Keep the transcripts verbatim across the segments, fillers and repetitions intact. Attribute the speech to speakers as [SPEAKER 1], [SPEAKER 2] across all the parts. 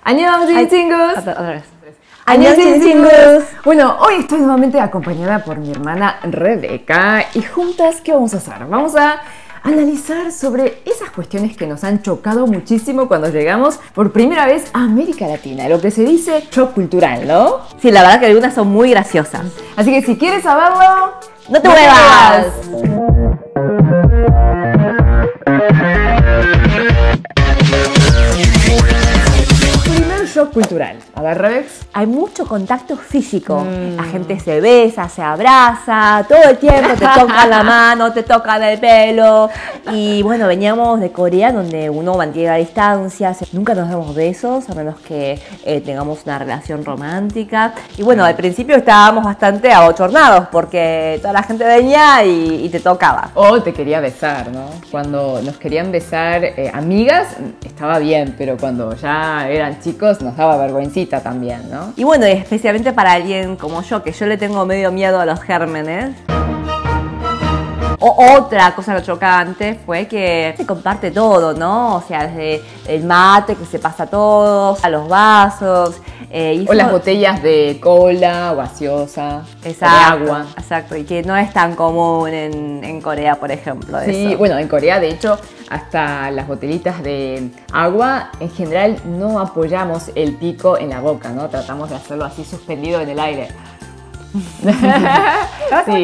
[SPEAKER 1] Annyeong, chingus.
[SPEAKER 2] Otra, otra vez.
[SPEAKER 1] Annyeong, chingus. Bueno, hoy estoy nuevamente acompañada por mi hermana Rebeca y juntas, ¿qué vamos a hacer? Vamos a analizar sobre esas cuestiones que nos han chocado muchísimo cuando llegamos por primera vez a América Latina, lo que se dice shock cultural, ¿no?
[SPEAKER 2] Sí, la verdad que algunas son muy graciosas.
[SPEAKER 1] Así que si quieres saberlo,
[SPEAKER 2] ¡no te muevas!
[SPEAKER 1] Primer shock cultural. A ver, Rebex.
[SPEAKER 2] Hay mucho contacto físico.
[SPEAKER 1] Mm.
[SPEAKER 2] La gente se besa, se abraza, todo el tiempo te toca la mano, te tocan el pelo. Y bueno, veníamos de Corea, donde uno mantiene la distancia. Nunca nos damos besos, a menos que eh, tengamos una relación romántica. Y bueno, al principio estábamos bastante abochornados, porque toda la gente venía y, y te tocaba.
[SPEAKER 1] O te quería besar, ¿no? Cuando nos querían besar eh, amigas, estaba bien, pero cuando ya eran chicos nos daba vergüencita también, ¿no?
[SPEAKER 2] Y bueno, especialmente para alguien como yo, que yo le tengo medio miedo a los gérmenes. O otra cosa chocante fue que se comparte todo, ¿no? O sea, desde el mate que se pasa a todos, a los vasos. Eh, y
[SPEAKER 1] o
[SPEAKER 2] eso...
[SPEAKER 1] las botellas de cola, gaseosa,
[SPEAKER 2] exacto,
[SPEAKER 1] de agua.
[SPEAKER 2] Exacto, y que no es tan común en, en Corea, por ejemplo.
[SPEAKER 1] Sí,
[SPEAKER 2] eso.
[SPEAKER 1] Bueno, en Corea, de hecho, hasta las botellitas de agua, en general no apoyamos el pico en la boca, ¿no? Tratamos de hacerlo así suspendido en el aire. Sí.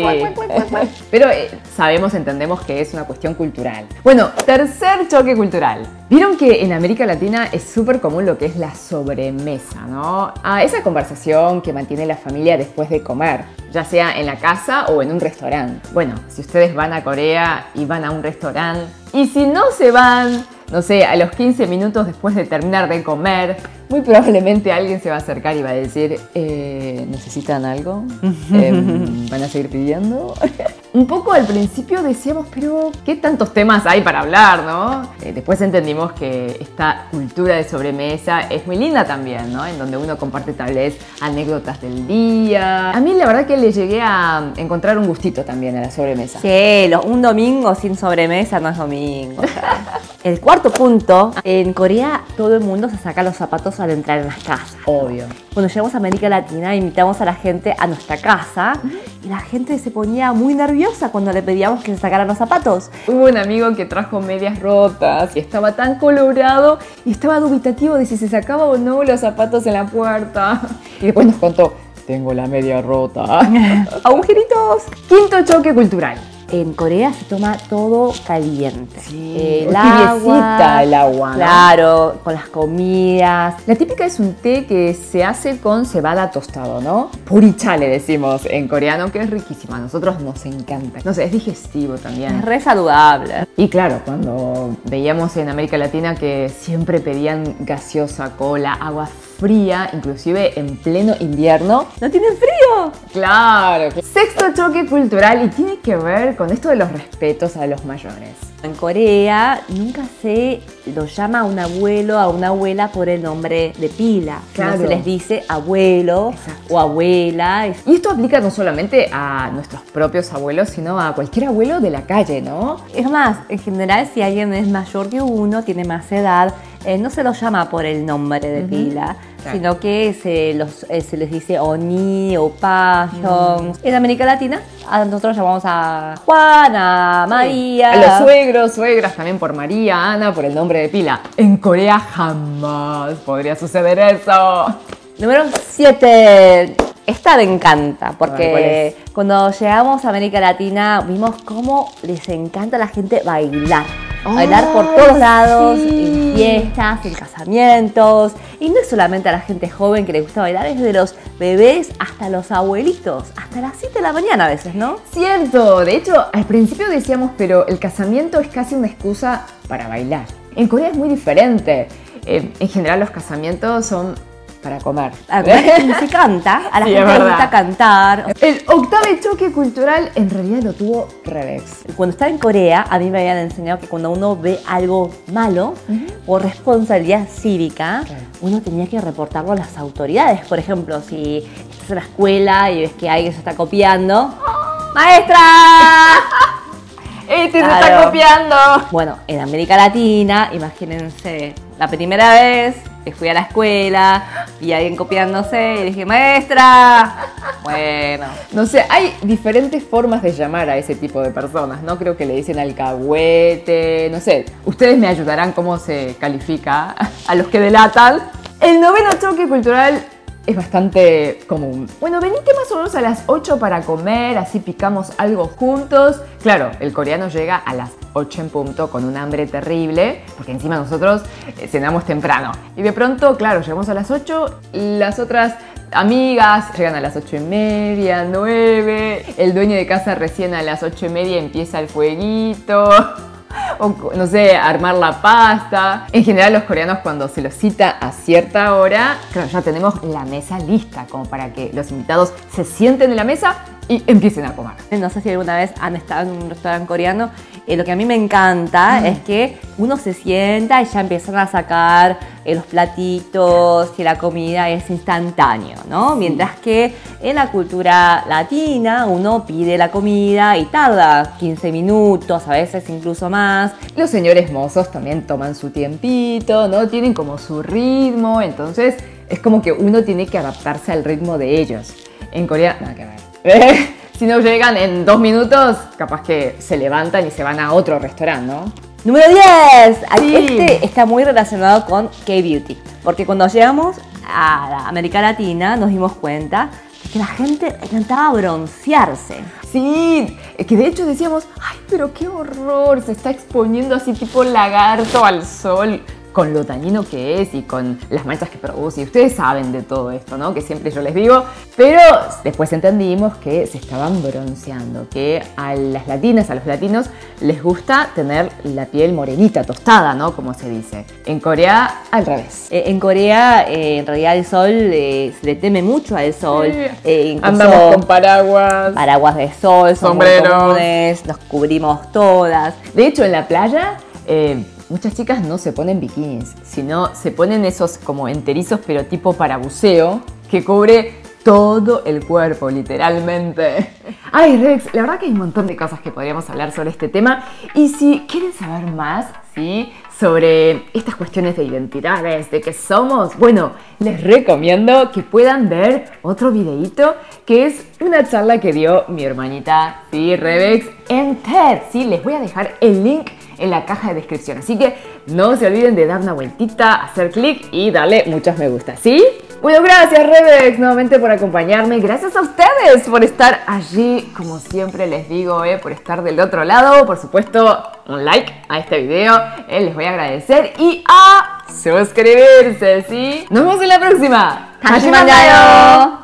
[SPEAKER 1] Pero eh, sabemos, entendemos que es una cuestión cultural. Bueno, tercer choque cultural. Vieron que en América Latina es súper común lo que es la sobremesa, ¿no? Ah, esa conversación que mantiene la familia después de comer, ya sea en la casa o en un restaurante. Bueno, si ustedes van a Corea y van a un restaurante, y si no se van, no sé, a los quince minutos después de terminar de comer, muy probablemente alguien se va a acercar y va a decir, eh, ¿necesitan algo? Eh, ¿Van a seguir pidiendo? Un poco al principio decíamos, pero ¿qué tantos temas hay para hablar, no? Eh, después entendimos que esta cultura de sobremesa es muy linda también, ¿no? En donde uno comparte tal vez anécdotas del día. A mí la verdad que le llegué a encontrar un gustito también a la sobremesa.
[SPEAKER 2] Sí, lo, un domingo sin sobremesa no es domingo. O sea. El cuarto punto, en Corea todo el mundo se saca los zapatos al entrar en las casas.
[SPEAKER 1] Obvio.
[SPEAKER 2] Cuando llegamos a América Latina invitamos a la gente a nuestra casa y la gente se ponía muy nerviosa cuando le pedíamos que se sacaran los zapatos.
[SPEAKER 1] Hubo un amigo que trajo medias rotas y estaba tan colorado y estaba dubitativo de si se sacaba o no los zapatos en la puerta. Y después nos contó, tengo la media rota.
[SPEAKER 2] ¡Agujeritos!
[SPEAKER 1] Quinto choque cultural.
[SPEAKER 2] En Corea se toma todo caliente.
[SPEAKER 1] Sí,
[SPEAKER 2] el
[SPEAKER 1] agua, el agua, ¿no?
[SPEAKER 2] Claro, con las comidas.
[SPEAKER 1] La típica es un té que se hace con cebada tostado, ¿no? Puricha le decimos en coreano, que es riquísima. A nosotros nos encanta. No sé, es digestivo también.
[SPEAKER 2] Es re saludable.
[SPEAKER 1] Y claro, cuando veíamos en América Latina que siempre pedían gaseosa, cola, agua fría, inclusive en pleno invierno.
[SPEAKER 2] ¿No tienen frío?
[SPEAKER 1] Claro. Sexto choque cultural y tiene que ver con esto de los respetos a los mayores.
[SPEAKER 2] En Corea nunca se lo llama a un abuelo, a una abuela por el nombre de pila.
[SPEAKER 1] Claro.
[SPEAKER 2] No se les dice abuelo. Exacto. O abuela.
[SPEAKER 1] Y esto aplica no solamente a nuestros propios abuelos, sino a cualquier abuelo de la calle, ¿no?
[SPEAKER 2] Es más, en general, si alguien es mayor que uno, tiene más edad, eh, no se lo llama por el nombre de uh-huh. pila, claro. Sino que se, los, eh, se les dice Oni o Payong. Uh-huh. En América Latina, a nosotros llamamos a Juan, a María.
[SPEAKER 1] Sí. A los suegros, suegras también por María, Ana, por el nombre de pila. En Corea jamás podría suceder eso.
[SPEAKER 2] Número siete. Esta me encanta, porque
[SPEAKER 1] ver,
[SPEAKER 2] cuando llegamos a América Latina vimos cómo les encanta a la gente bailar.
[SPEAKER 1] Oh,
[SPEAKER 2] bailar por todos lados,
[SPEAKER 1] sí.
[SPEAKER 2] en fiestas, en casamientos. Y no es solamente a la gente joven que le gusta bailar, es de los bebés hasta los abuelitos, hasta las siete de la mañana a veces, ¿no?
[SPEAKER 1] Cierto, de hecho, al principio decíamos, pero el casamiento es casi una excusa para bailar. En Corea es muy diferente. Eh, en general los casamientos son para comer.
[SPEAKER 2] A ver, se canta, a la
[SPEAKER 1] sí,
[SPEAKER 2] gente le gusta cantar.
[SPEAKER 1] El octavo choque cultural en realidad lo tuvo Rebex.
[SPEAKER 2] Cuando estaba en Corea, a mí me habían enseñado que cuando uno ve algo malo, uh-huh. por responsabilidad cívica, okay. uno tenía que reportarlo a las autoridades. Por ejemplo, si estás en la escuela y ves que alguien se está copiando, ¡oh! ¡Maestra!
[SPEAKER 1] ¡Este claro. se está copiando!
[SPEAKER 2] Bueno, en América Latina, imagínense, la primera vez que fui a la escuela y alguien copiándose y dije, maestra. Bueno.
[SPEAKER 1] No sé, hay diferentes formas de llamar a ese tipo de personas, ¿no? Creo que le dicen alcahuete, no sé. Ustedes me ayudarán cómo se califica a los que delatan. El noveno choque cultural es bastante común. Bueno, venite más o menos a las ocho para comer, así picamos algo juntos. Claro, el coreano llega a las ocho en punto con un hambre terrible, porque encima nosotros cenamos temprano. Y de pronto, claro, llegamos a las ocho, las otras amigas llegan a las ocho y media, nueve, el dueño de casa recién a las ocho y media empieza el fueguito. O, no sé, armar la pasta. En general los coreanos cuando se los cita a cierta hora, claro, ya tenemos la mesa lista como para que los invitados se sienten en la mesa y empiecen a comer.
[SPEAKER 2] No sé si alguna vez han estado en un restaurante coreano. Eh, lo que a mí me encanta mm. es que uno se sienta y ya empiezan a sacar eh, los platitos y la comida es instantáneo, ¿no? Sí. Mientras que en la cultura latina uno pide la comida y tarda quince minutos, a veces incluso más.
[SPEAKER 1] Los señores mozos también toman su tiempito, ¿no? Tienen como su ritmo, entonces es como que uno tiene que adaptarse al ritmo de ellos. En Corea, nada que ver. Si no llegan en dos minutos, capaz que se levantan y se van a otro restaurante, ¿no?
[SPEAKER 2] Número diez.
[SPEAKER 1] Sí.
[SPEAKER 2] Este está muy relacionado con K-Beauty. Porque cuando llegamos a la América Latina nos dimos cuenta que la gente le encantaba broncearse.
[SPEAKER 1] Sí, que de hecho decíamos, ay, pero qué horror, se está exponiendo así tipo lagarto al sol, con lo dañino que es y con las manchas que produce. Y ustedes saben de todo esto, ¿no? Que siempre yo les digo. Pero después entendimos que se estaban bronceando, que a las latinas, a los latinos, les gusta tener la piel morenita, tostada, ¿no? Como se dice. En Corea, al revés.
[SPEAKER 2] Eh, en Corea, eh, en realidad el sol, eh, se le teme mucho al sol.
[SPEAKER 1] Sí.
[SPEAKER 2] Eh,
[SPEAKER 1] Andamos con paraguas.
[SPEAKER 2] Paraguas de sol, son
[SPEAKER 1] sombreros.
[SPEAKER 2] Muy comunes, nos cubrimos todas.
[SPEAKER 1] De hecho, en la playa, eh, muchas chicas no se ponen bikinis, sino se ponen esos como enterizos, pero tipo para buceo, que cubre todo el cuerpo, literalmente. Ay, Rex, la verdad que hay un montón de cosas que podríamos hablar sobre este tema. Y si quieren saber más, ¿sí?, sobre estas cuestiones de identidades, de qué somos, bueno, les recomiendo que puedan ver otro videíto, que es una charla que dio mi hermanita, ¿sí?, Rebex, en TED, ¿sí? Les voy a dejar el link en la caja de descripción. Así que no se olviden de dar una vueltita, hacer clic y darle muchos me gusta, ¿sí? Bueno, gracias Rebex nuevamente por acompañarme. Gracias a ustedes por estar allí, como siempre les digo, eh, por estar del otro lado. Por supuesto, un like a este video, eh, les voy a agradecer. Y a suscribirse, ¿sí? Nos vemos en la próxima.
[SPEAKER 2] 다시 만나요.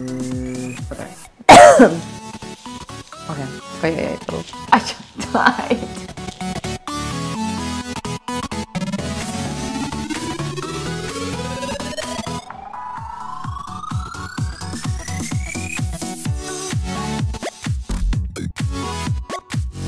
[SPEAKER 1] Otra vez. Ok, fue todo. Ay, ay.